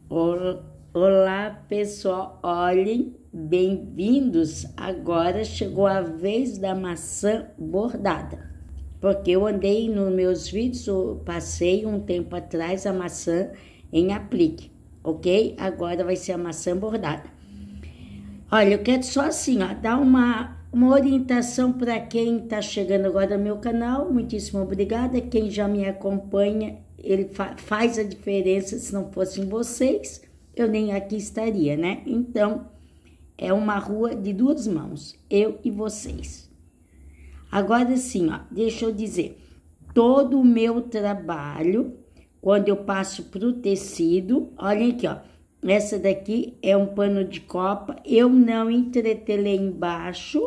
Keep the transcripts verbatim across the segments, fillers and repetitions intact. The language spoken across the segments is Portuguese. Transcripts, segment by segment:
Olá, pessoal, olhem, bem-vindos. Agora chegou a vez da maçã bordada, porque eu andei nos meus vídeos, eu passei um tempo atrás a maçã em aplique, ok? Agora vai ser a maçã bordada. Olha, eu quero só assim, ó, dar uma, uma orientação para quem está chegando agora no meu canal. Muitíssimo obrigada. Quem já me acompanha, ele fa faz a diferença. Se não fossem vocês, eu nem aqui estaria, né? Então, é uma rua de duas mãos, eu e vocês. Agora sim, ó, deixa eu dizer, todo o meu trabalho, quando eu passo para o tecido, olhem aqui, ó, essa daqui é um pano de copa, eu não entretelei embaixo,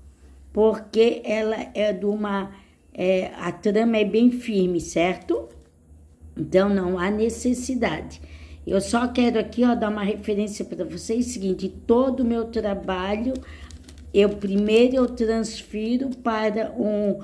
porque ela é de uma, é, a trama é bem firme, certo? Então, não há necessidade. Eu só quero aqui, ó, dar uma referência para vocês, seguinte, todo o meu trabalho, eu primeiro eu transfiro para um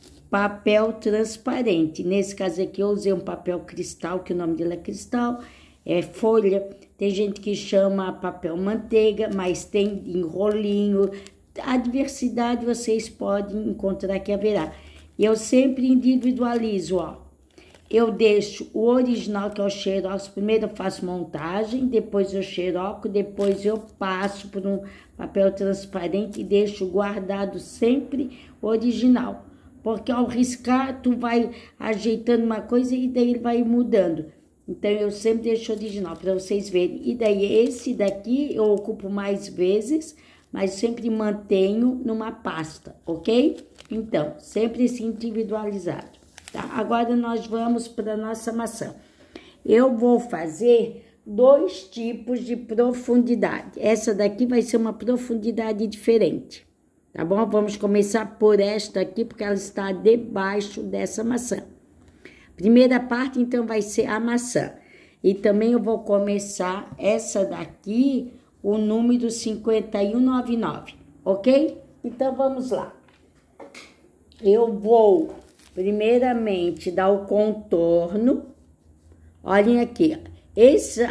papel transparente. Nesse caso aqui eu usei um papel cristal, que o nome dele é cristal, é folha, tem gente que chama papel manteiga, mas tem enrolinho, a diversidade vocês podem encontrar que haverá. Eu sempre individualizo, ó. Eu deixo o original, que é o xerox, primeiro eu faço montagem, depois eu xeroco, depois eu passo por um papel transparente e deixo guardado sempre o original. Porque ao riscar, tu vai ajeitando uma coisa e daí ele vai mudando. Então, eu sempre deixo o original para vocês verem. E daí, esse daqui eu ocupo mais vezes, mas sempre mantenho numa pasta, ok? Então, sempre esse individualizado. Tá? Agora nós vamos para a nossa maçã. Eu vou fazer dois tipos de profundidade. Essa daqui vai ser uma profundidade diferente, tá bom? Vamos começar por esta aqui, porque ela está debaixo dessa maçã. Primeira parte, então, vai ser a maçã. E também eu vou começar essa daqui, o número cinquenta e um noventa e nove, ok? Então, vamos lá. Eu vou... primeiramente, dar o contorno. Olhem aqui, ó. Esse,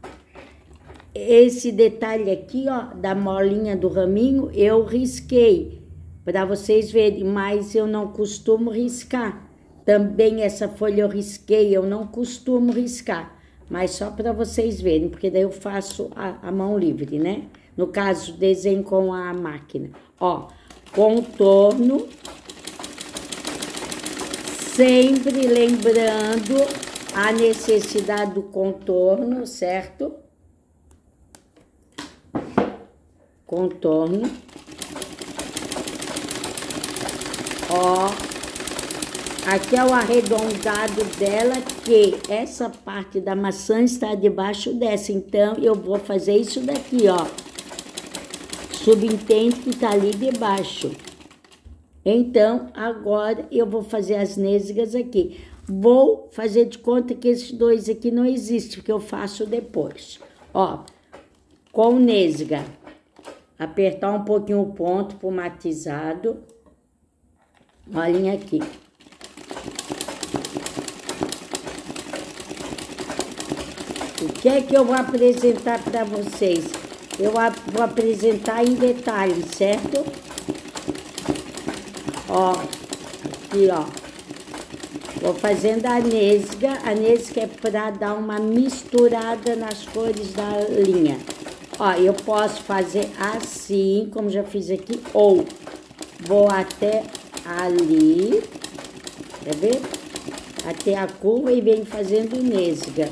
esse detalhe aqui, ó, da molinha do raminho, eu risquei, para vocês verem, mas eu não costumo riscar. Também essa folha eu risquei, eu não costumo riscar, mas só para vocês verem, porque daí eu faço a, a mão livre, né? No caso, desenho com a máquina. Ó, contorno. Sempre lembrando a necessidade do contorno, certo? Contorno. Ó, aqui é o arredondado dela, que essa parte da maçã está debaixo dessa. Então, eu vou fazer isso daqui, ó. Subentende que tá ali debaixo. Então, agora eu vou fazer as nêsgaas aqui. Vou fazer de conta que esses dois aqui não existem, porque eu faço depois. Ó, com nêsga, apertar um pouquinho o ponto pro matizado. Olhem aqui. O que é que eu vou apresentar para vocês? Eu vou apresentar em detalhes, certo? Ó, aqui, ó, vou fazendo a nêsga, a nêsga é para dar uma misturada nas cores da linha. Ó, eu posso fazer assim, como já fiz aqui, ou vou até ali, quer ver? Até a curva e venho fazendo nêsga.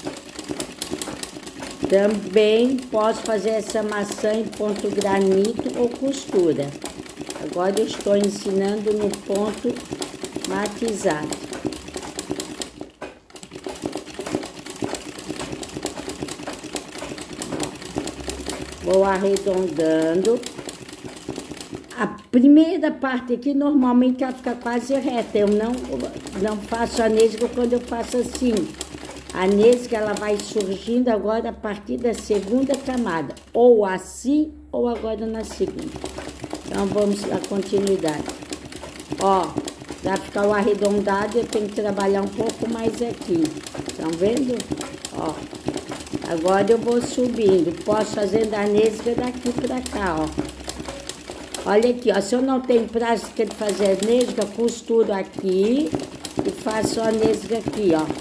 Também posso fazer essa maçã em ponto granito ou costura. Agora eu estou ensinando no ponto matizado. Vou arredondando. A primeira parte aqui, normalmente, ela fica quase reta. Eu não, não faço a nêsga quando eu faço assim. A nêsga, ela vai surgindo agora a partir da segunda camada. Ou assim, ou agora na segunda. Então, vamos dar continuidade. Ó, para ficar o arredondado, eu tenho que trabalhar um pouco mais aqui. Estão vendo? Ó, Agora eu vou subindo. Posso fazer da nesga daqui pra cá, ó. Olha aqui, ó. Se eu não tenho prática de fazer a nesga, costuro aqui e faço a nesga aqui, ó.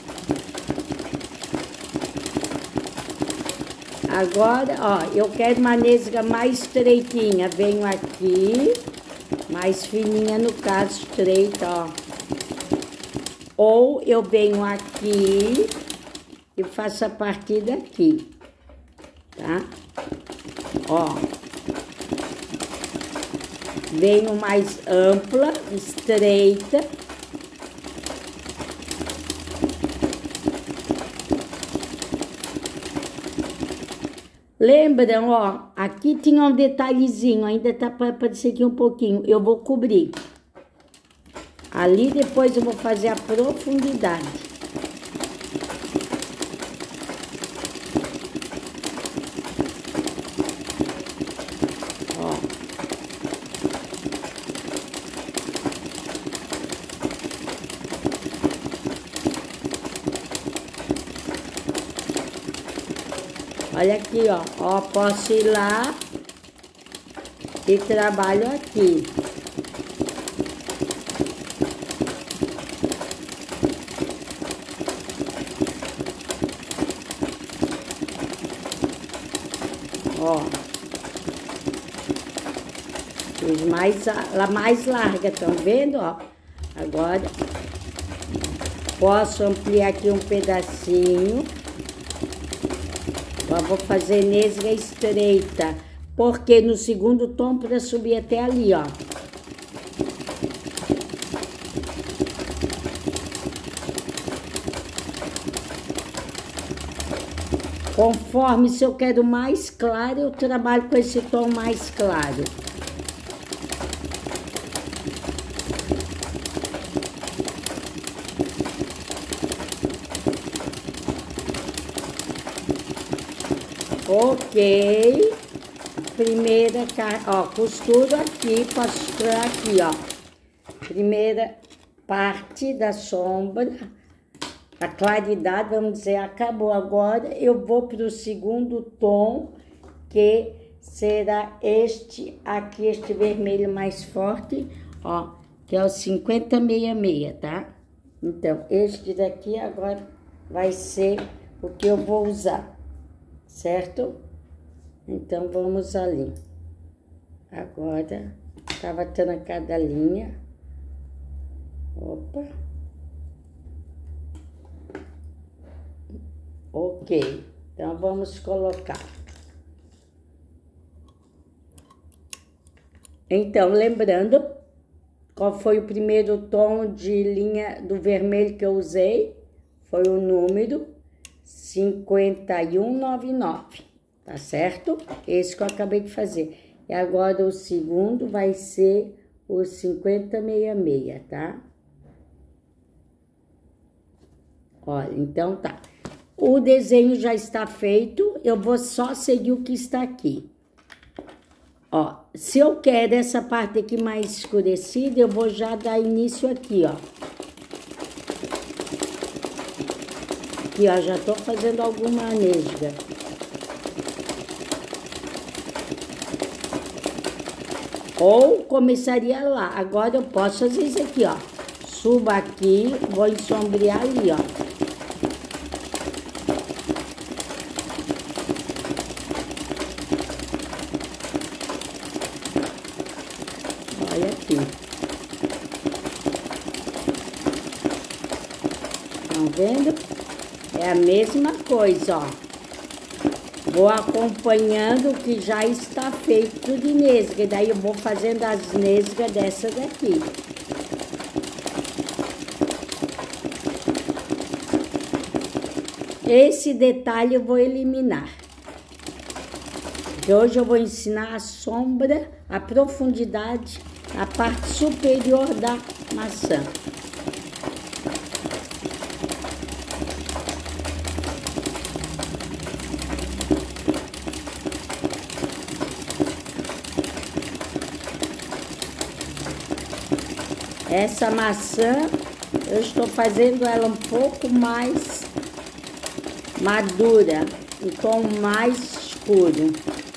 Agora, ó, eu quero uma nesga mais estreitinha. Venho aqui, mais fininha no caso, estreita, ó. Ou eu venho aqui e faço a partir daqui, tá? Ó. Venho mais ampla, estreita. Lembram, ó, aqui tinha um detalhezinho, ainda tá para aparecer aqui um pouquinho. Eu vou cobrir. Ali depois eu vou fazer a profundidade. Ó. Olha aqui, ó. Ó, posso ir lá e trabalho aqui. Ó. Fiz mais, mais larga, estão vendo, ó? Agora, posso ampliar aqui um pedacinho. Agora vou fazer nesga estreita, porque no segundo tom para subir até ali, ó. Conforme, se eu quero mais claro, eu trabalho com esse tom mais claro. Ok. Primeira, ó, costuro aqui, posso costurar aqui, ó. Primeira parte da sombra, a claridade, vamos dizer, acabou. Agora eu vou para o segundo tom, que será este aqui, este vermelho mais forte, ó, que é o cinquenta sessenta e seis, tá? Então, este daqui agora vai ser o que eu vou usar, certo? Então, vamos ali. Agora, tava tendo cada linha. Opa. Ok. Então, vamos colocar. Então, lembrando, qual foi o primeiro tom de linha do vermelho que eu usei? Foi o número cinquenta e um noventa e nove, tá certo? Esse que eu acabei de fazer. E agora o segundo vai ser o cinquenta sessenta e seis, tá? Olha, então tá. O desenho já está feito, eu vou só seguir o que está aqui. Ó, se eu quero essa parte aqui mais escurecida, eu vou já dar início aqui, ó. Aqui, ó, já tô fazendo alguma nesga. Ou começaria lá. Agora eu posso fazer isso aqui, ó. Subo aqui, vou ensombrear ali, ó. Olha aqui. Estão vendo? É a mesma coisa, ó. Vou acompanhando o que já está feito de nesga. E daí eu vou fazendo as nesgas dessa daqui. Esse detalhe eu vou eliminar. E hoje eu vou ensinar a sombra, a profundidade, a parte superior da maçã. Essa maçã, eu estou fazendo ela um pouco mais madura. um tom mais escuro.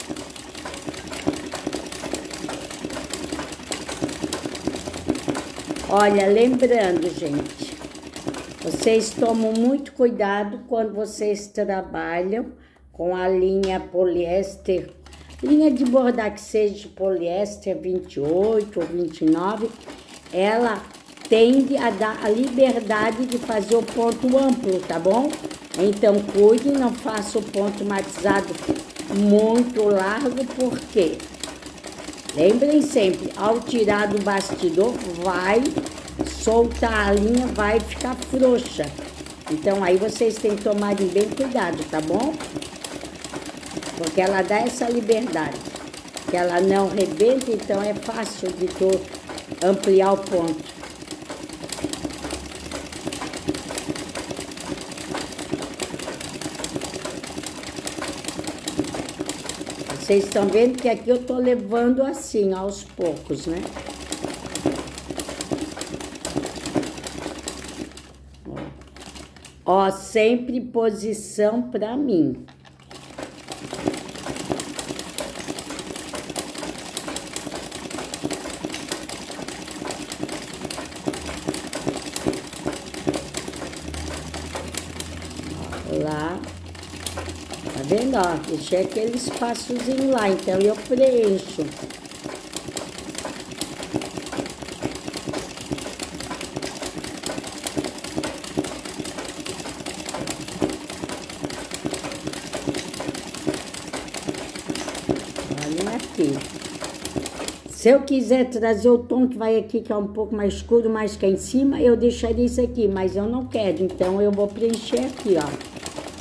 Olha, lembrando, gente, vocês tomam muito cuidado quando vocês trabalham com a linha poliéster, linha de bordar que seja de poliéster vinte e oito ou vinte e nove, ela tende a dar a liberdade de fazer o ponto amplo, tá bom? Então, cuide, não faça o ponto matizado muito largo, porque lembrem sempre, ao tirar do bastidor, vai soltar a linha, vai ficar frouxa. Então, aí vocês têm que tomarem bem cuidado, tá bom? Porque ela dá essa liberdade, que ela não rebenta, então é fácil de tu ampliar o ponto. Vocês estão vendo que aqui eu tô levando assim, aos poucos, né? Ó, sempre posição pra mim. Lá. Tá vendo, ó? Deixei aquele espaçozinho lá, então eu preencho. Olha aqui. Se eu quiser trazer o tom que vai aqui, que é um pouco mais escuro, mais cá em cima, eu deixaria isso aqui, mas eu não quero, então eu vou preencher aqui, ó.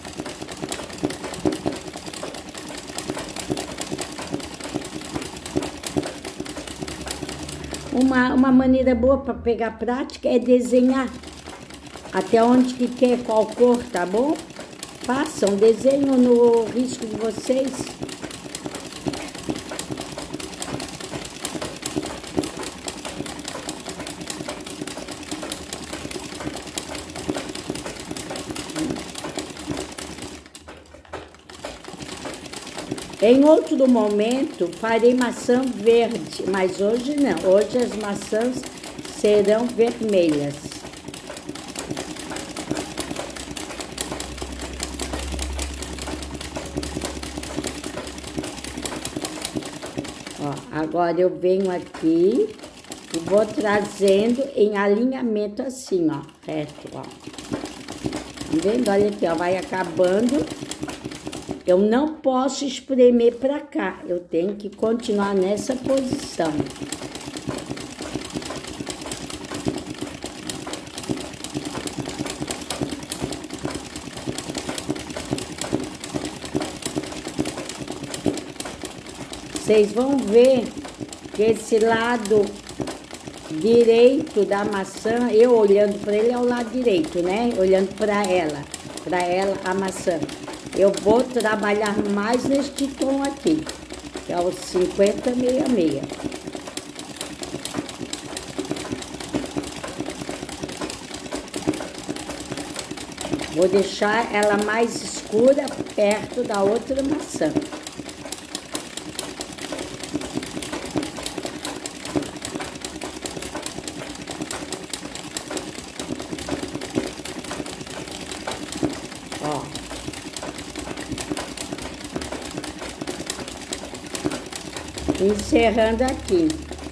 Uma, uma maneira boa para pegar prática é desenhar até onde que quer, qual cor, tá bom? Façam, desenho no risco de vocês. Em outro momento, farei maçã verde, mas hoje não. Hoje as maçãs serão vermelhas. Ó, agora eu venho aqui e vou trazendo em alinhamento assim, ó, reto, ó. Tá vendo? Olha aqui, ó, vai acabando. Eu não posso espremer para cá, eu tenho que continuar nessa posição. Vocês vão ver que esse lado direito da maçã, eu olhando para ele é o lado direito, né? Olhando para ela, para ela a maçã. Eu vou trabalhar mais neste tom aqui, que é o cinquenta, meia, meia. Vou deixar ela mais escura perto da outra maçã. Ó. Encerrando aqui,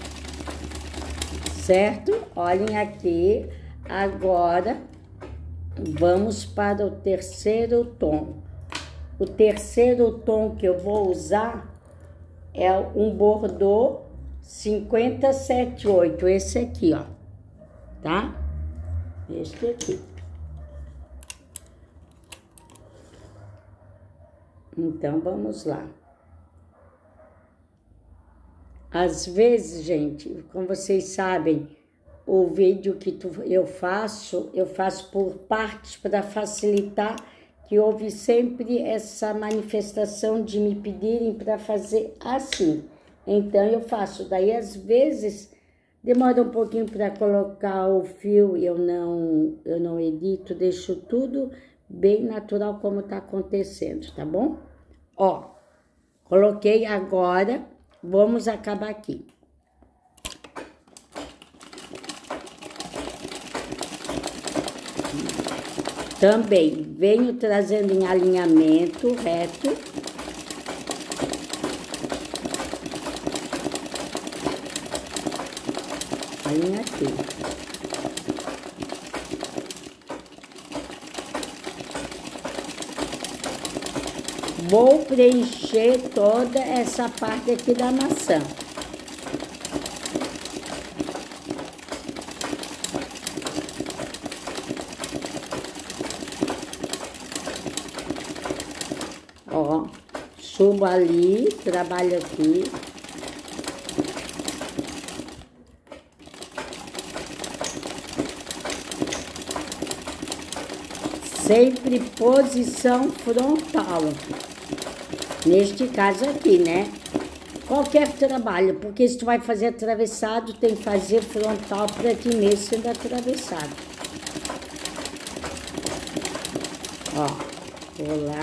certo? Olhem aqui, agora vamos para o terceiro tom. O terceiro tom que eu vou usar é um bordô cinquenta, setenta e oito, esse aqui, ó, tá? Este aqui. Então, vamos lá. Às vezes, gente, como vocês sabem, o vídeo que tu, eu faço, eu faço por partes para facilitar, que houve sempre essa manifestação de me pedirem para fazer assim. Então, eu faço. Daí, às vezes, demora um pouquinho para colocar o fio, eu não, eu não edito, deixo tudo bem natural como tá acontecendo, tá bom? Ó, coloquei agora, vamos acabar aqui. Também venho trazendo em alinhamento reto. Alinha aqui. Vou preencher toda essa parte aqui da maçã. Ó, subo ali, trabalho aqui. Sempre posição frontal. Neste caso aqui, né? Qualquer trabalho, porque se tu vai fazer atravessado, tem que fazer frontal para ti mesmo sendo atravessado. Ó, vou lá.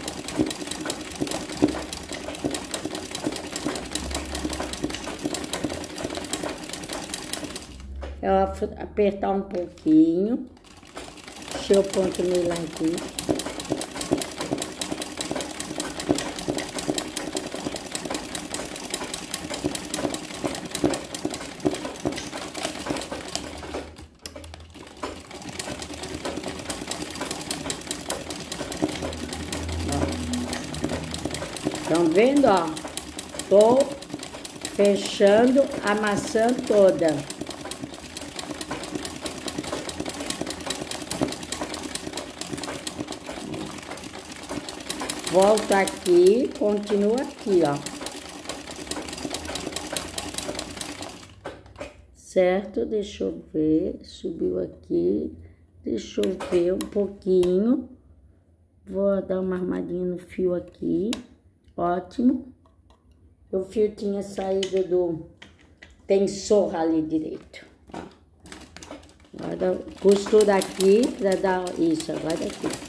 Eu apertar um pouquinho. Deixa eu ponto meio larguinho. Estão vendo, ó? Tô fechando a maçã toda. Volto aqui, continuo aqui, ó. Certo? Deixa eu ver. Subiu aqui. Deixa eu ver um pouquinho. Vou dar uma armadinha no fio aqui. Ótimo. O fio tinha saído do tensor ali direito. Ó. Agora costura aqui para dar isso. Agora aqui.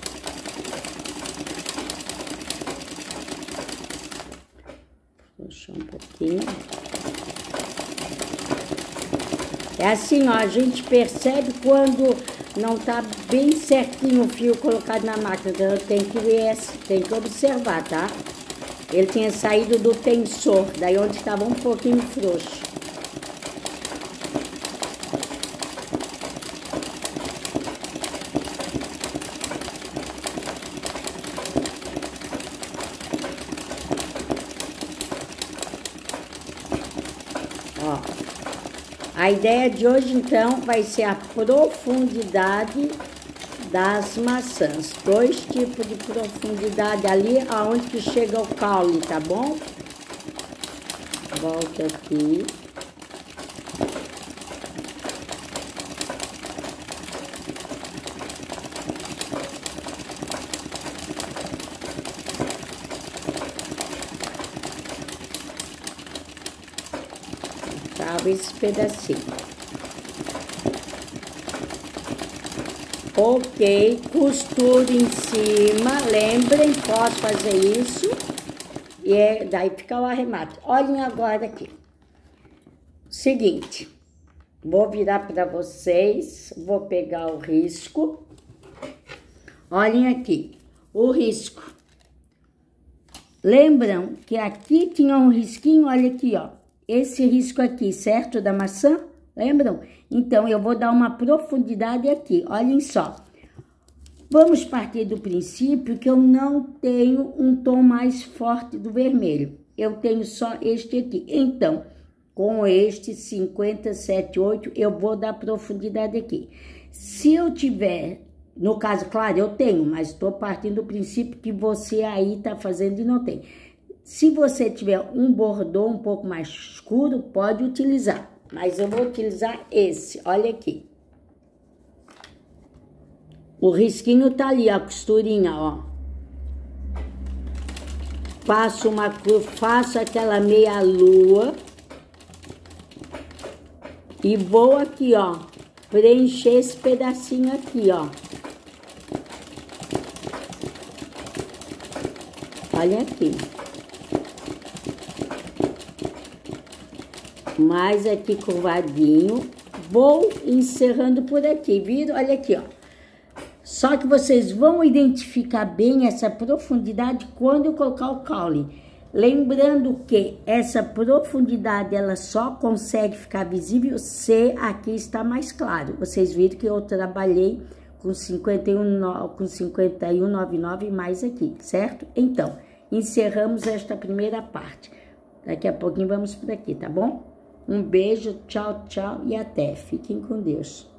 Puxar um pouquinho. É assim, ó, a gente percebe quando não tá bem certinho o fio colocado na máquina. Então tem que ver, tem que observar, tá? Ele tinha saído do tensor, daí onde estava um pouquinho frouxo. A ideia de hoje, então, vai ser a profundidade das maçãs. Dois tipos de profundidade ali, aonde que chega o caule, tá bom? Volto aqui. Esse pedacinho. Ok, costuro em cima, lembrem, posso fazer isso, e é, daí fica o arremate. Olhem agora aqui. Seguinte, vou virar para vocês, vou pegar o risco. Olhem aqui, o risco. Lembram que aqui tinha um risquinho, olha aqui, ó. Esse risco aqui, certo? Da maçã, lembram? Então, eu vou dar uma profundidade aqui, olhem só. Vamos partir do princípio que eu não tenho um tom mais forte do vermelho. Eu tenho só este aqui. Então, com este cinquenta, sete, oito, eu vou dar profundidade aqui. Se eu tiver, no caso, claro, eu tenho, mas estou partindo do princípio que você aí tá fazendo e não tem. Se você tiver um bordô um pouco mais escuro, pode utilizar. Mas eu vou utilizar esse, olha aqui. O risquinho tá ali, a costurinha, ó. Faço uma cruz, faço aquela meia lua. E vou aqui, ó, preencher esse pedacinho aqui, ó. Olha aqui. Mais aqui curvadinho. Vou encerrando por aqui, viram? Olha aqui, ó. Só que vocês vão identificar bem essa profundidade quando eu colocar o caule. Lembrando que essa profundidade, ela só consegue ficar visível se aqui está mais claro. Vocês viram que eu trabalhei com cinquenta e um, com cinquenta e um noventa e nove mais aqui, certo? Então, encerramos esta primeira parte. Daqui a pouquinho vamos por aqui, tá bom? Um beijo, tchau, tchau e até. Fiquem com Deus.